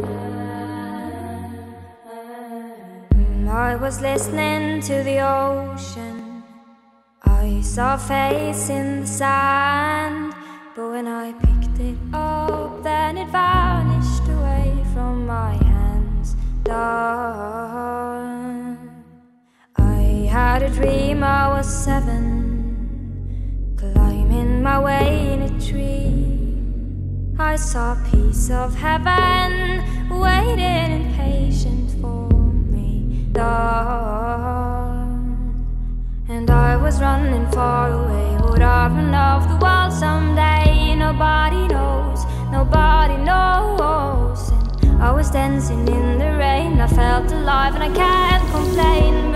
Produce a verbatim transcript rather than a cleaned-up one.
I was listening to the ocean. I saw a face in the sand, but when I picked it up, then it vanished away from my hands. Done. I had a dream I was seven, climbing my way in a tree. I saw a piece of heaven waiting impatient for me. Done. And I was running far away. Would I run off the world someday? Nobody knows, nobody knows. And I was dancing in the rain. I felt alive and I can't complain.